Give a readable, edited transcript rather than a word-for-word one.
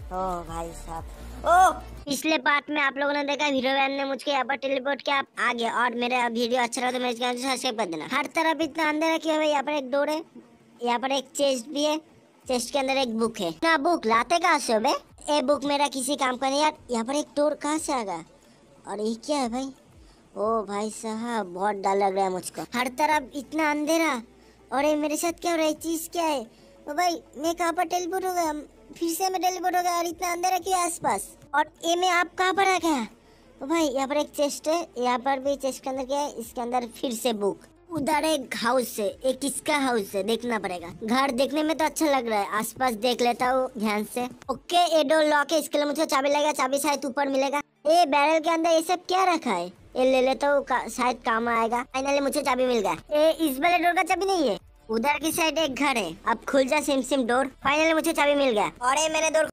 ओ भाई साहब, ओ पिछले पार्ट में आप लोगों ने देखा हीरोइन ने मुझको यहाँ पर टेलीपोर्ट किया आ गया। और मेरा वीडियो अच्छा लगा तो मेरे चैनल को सब्सक्राइब कर देना। हर तरफ इतना अंदर क्यों है भाई? यहाँ पर एक डोर है, यहाँ पर एक चेस्ट भी है, चेस्ट के अंदर एक बुक है ना। बुक लाते कहाँ से हो बे? ये बुक मेरा किसी काम का नहीं यार। यहाँ पर एक डोर कहाँ से आ गया? और ये क्या है भाई? ओ भाई साहब बहुत डर लग रहा है मुझको। हर तरफ इतना अंधेरा, और ये मेरे साथ क्या हो रहा है? चीज क्या है? ओ भाई मैं कहाँ पर टेलीपोर्ट हो गया? फिर से मैं टेलीपोर्ट हो गया और इतना अंधेरा क्यों आसपास? और ये मैं आप कहाँ पर आ गया? ओ भाई यहाँ पर एक चेस्ट है, यहाँ पर भी चेस्ट के अंदर क्या है? इसके अंदर फिर से बुक। उधर एक हाउस है, एक किसका हाउस है देखना पड़ेगा। घर देखने में तो अच्छा लग रहा है, आसपास देख लेता हूँ ध्यान से। ओके ये डोर लॉक है, इसके लिए मुझे चाबी लगेगा, चाबी शायद ऊपर मिलेगा। ये बैरल के अंदर ये सब क्या रखा है? ये ले लेता हूँ, शायद काम आएगा। फाइनली मुझे चाबी मिल गया। ये इस वाले डोर का चाबी नहीं है, उधर की साइड एक घर है। अब खुल जा सिम सिम डोर। फाइनली मुझे चाबी मिल गया। और ये मैंने डोर